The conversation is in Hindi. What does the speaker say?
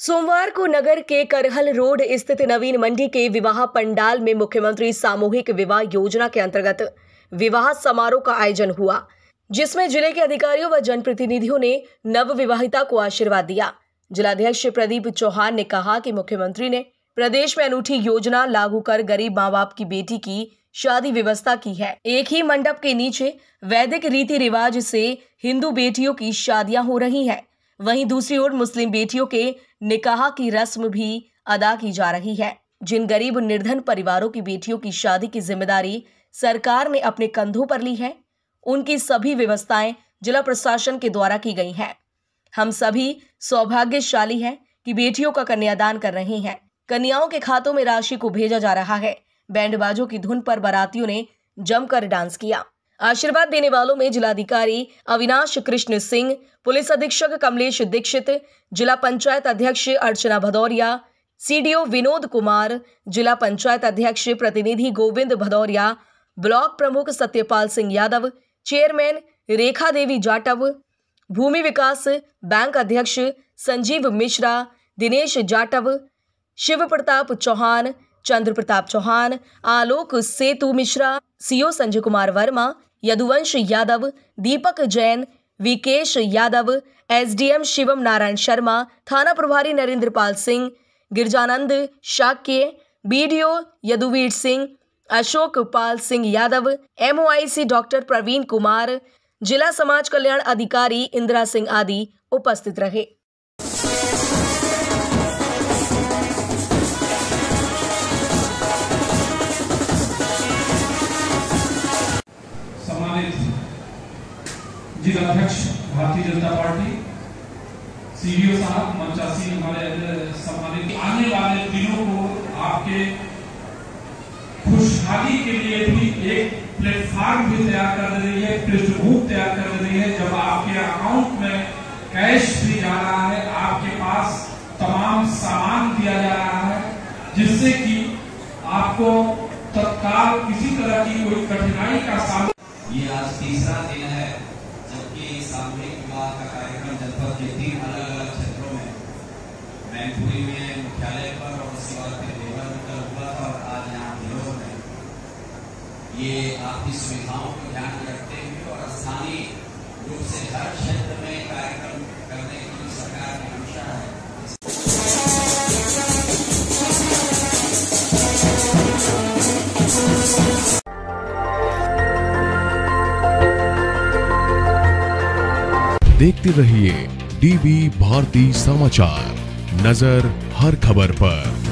सोमवार को नगर के करहल रोड स्थित नवीन मंडी के विवाह पंडाल में मुख्यमंत्री सामूहिक विवाह योजना के अंतर्गत विवाह समारोह का आयोजन हुआ, जिसमें जिले के अधिकारियों व जनप्रतिनिधियों ने नव विवाहिता को आशीर्वाद दिया। जिलाध्यक्ष प्रदीप चौहान ने कहा कि मुख्यमंत्री ने प्रदेश में अनूठी योजना लागू कर गरीब माँ बाप की बेटी की शादी व्यवस्था की है। एक ही मंडप के नीचे वैदिक रीति रिवाज से हिंदू बेटियों की शादियां हो रही हैं। वहीं दूसरी ओर मुस्लिम बेटियों के निकाह की रस्म भी अदा की जा रही है। जिन गरीब निर्धन परिवारों की बेटियों की शादी की जिम्मेदारी सरकार ने अपने कंधों पर ली है, उनकी सभी व्यवस्थाएं जिला प्रशासन के द्वारा की गई हैं। हम सभी सौभाग्यशाली हैं कि बेटियों का कन्यादान कर रही हैं। कन्याओं के खातों में राशि को भेजा जा रहा है। बैंड बाजों की धुन पर बारातियों ने जमकर डांस किया। आशीर्वाद देने वालों में जिलाधिकारी अविनाश कृष्ण सिंह, पुलिस अधीक्षक कमलेश दीक्षित, जिला पंचायत अध्यक्ष अर्चना भदौरिया, सीडीओ विनोद कुमार, जिला पंचायत अध्यक्ष प्रतिनिधि गोविंद भदौरिया, ब्लॉक प्रमुख सत्यपाल सिंह यादव, चेयरमैन रेखा देवी जाटव, भूमि विकास बैंक अध्यक्ष संजीव मिश्रा, दिनेश जाटव, शिव प्रताप चौहान, चंद्र प्रताप चौहान, आलोक सेतु मिश्रा, सीओ संजय कुमार वर्मा, यदुवंश यादव, दीपक जैन, विकेश यादव, एसडीएम शिवम नारायण शर्मा, थाना प्रभारी Narendra Pal Singh, Girjanand Shakya, BDO Yaduvir Singh, Ashok Pal Singh Yadav, MOIC doctor Praveen Kumar, जिला समाज कल्याण अधिकारी इंदिरा सिंह आदि उपस्थित रहे। जिलाध्यक्ष भारतीय जनता पार्टी, सीडीओ साहब, मंचासी हमारे सम्मानित, आने वाले दिनों को आपके खुशहाली के लिए भी एक प्लेटफॉर्म भी तैयार कर रही है, पृष्ठभूमि तैयार कर रही है। जब आपके अकाउंट में कैश भी जा रहा है, आपके पास तमाम सामान दिया जा रहा है, जिससे कि आपको तत्काल किसी तरह की कोई कठिनाई का सामना। ये आज तीसरा दिन है जबकि सामूहिक विवाह का कार्यक्रम जनपद के 3 अलग-अलग क्षेत्रों में, मैनपुरी में मुख्यालय पर और उसके बाद फिर देवर में कल हुआ था और आज यहाँ भिलोर में। ये आपकी सुविधाओं को ध्यान में रखते हुए और स्थानीय रूप से हर क्षेत्र में कार्यक्रम करने की सरकार की मंशा है। देखते रहिए डीबी भारती समाचार, नजर हर खबर पर।